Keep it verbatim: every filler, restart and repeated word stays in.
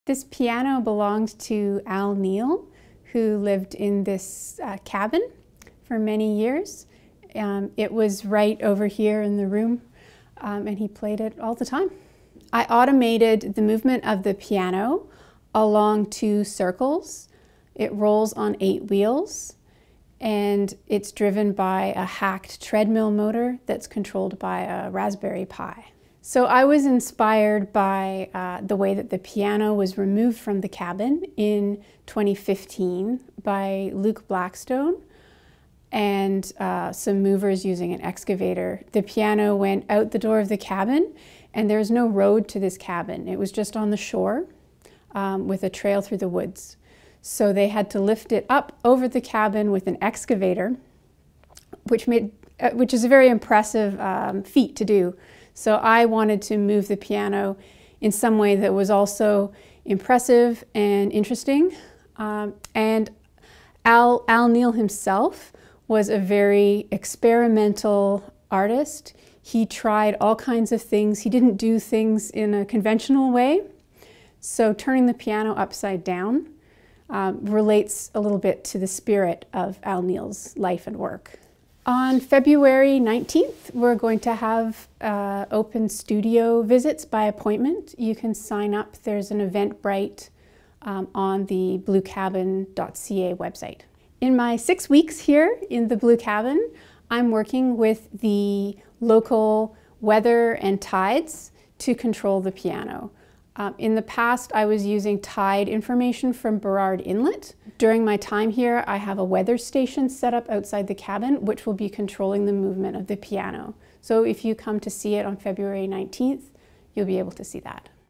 This piano belonged to Al Neal, who lived in this uh, cabin for many years. Um, it was right over here in the room, um, and he played it all the time. I automated the movement of the piano along two circles. It rolls on eight wheels, and it's driven by a hacked treadmill motor that's controlled by a Raspberry Pi. So I was inspired by uh, the way that the piano was removed from the cabin in twenty fifteen by Luke Blackstone and uh, some movers using an excavator. The piano went out the door of the cabin, and there's no road to this cabin. It was just on the shore um, with a trail through the woods. So they had to lift it up over the cabin with an excavator, which made, uh, which is a very impressive um, feat to do. So I wanted to move the piano in some way that was also impressive and interesting. Um, and Al, Al Neal himself was a very experimental artist. He tried all kinds of things. He didn't do things in a conventional way. So turning the piano upside down um, relates a little bit to the spirit of Al Neal's life and work. On February nineteenth, we're going to have uh, open studio visits by appointment. You can sign up. There's an Eventbrite um, on the blue cabin dot c a website. In my six weeks here in the Blue Cabin, I'm working with the local weather and tides to control the piano. Um, in the past, I was using tide information from Burrard Inlet. During my time here, I have a weather station set up outside the cabin, which will be controlling the movement of the piano. So if you come to see it on February nineteenth, you'll be able to see that.